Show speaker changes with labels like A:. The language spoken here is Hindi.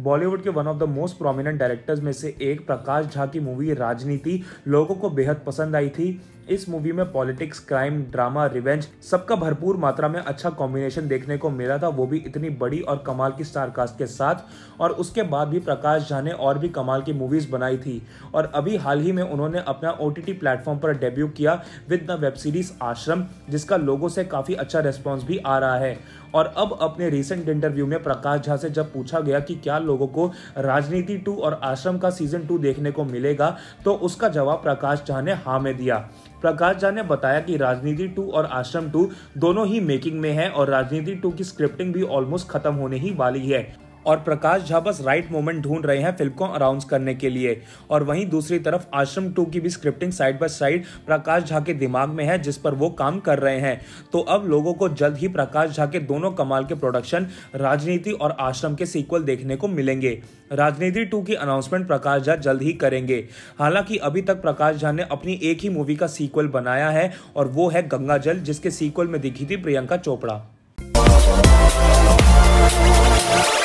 A: बॉलीवुड के one of the most prominent directors में से एक प्रकाश झा की मूवी राजनीति लोगों को बेहद पसंद आई थी। इस मूवी में पॉलिटिक्स, क्राइम, ड्रामा, रिवेंज सबका भरपूर मात्रा में अच्छा कॉम्बिनेशन देखने को मिला था, वो भी इतनी बड़ी और कमाल की स्टार कास्ट के साथ। और उसके बाद भी प्रकाश झा ने और भी कमाल की मूवीज बनाई थी और अभी हाल ही में उन्होंने अपना OTT प्लेटफॉर्म पर डेब्यू किया with the web series Aashram, जिसका लोगों से काफी अच्छा रेस्पॉन्स भी आ रहा है। और अब अपने रिसेंट इंटरव्यू में प्रकाश झा से जब पूछा गया कि क्या लोगों को राजनीति 2 और आश्रम का सीजन 2 देखने को मिलेगा, तो उसका जवाब प्रकाश झा ने हाँ में दिया। प्रकाश झा ने बताया कि राजनीति 2 और आश्रम 2 दोनों ही मेकिंग में है और राजनीति 2 की स्क्रिप्टिंग भी ऑलमोस्ट खत्म होने ही वाली है और प्रकाश झा बस राइट मोमेंट ढूंढ रहे हैं फिल्म को अनाउंस करने के लिए। और वहीं दूसरी तरफ आश्रम 2 की भी scripting side by side Prakash Jha के दिमाग में है, जिस पर वो काम कर रहे हैं। तो अब लोगों को जल्द ही प्रकाश झा के दोनों कमाल के प्रोडक्शन राजनीति और आश्रम के सीक्वल देखने को मिलेंगे। राजनीति 2 की अनाउंसमेंट प्रकाश झा जल्द ही करेंगे। हालांकि अभी तक प्रकाश झा ने अपनी एक ही मूवी का सीक्वल बनाया है और वो है गंगाजल, जिसके सीक्वल में दिखी थी प्रियंका चोपड़ा।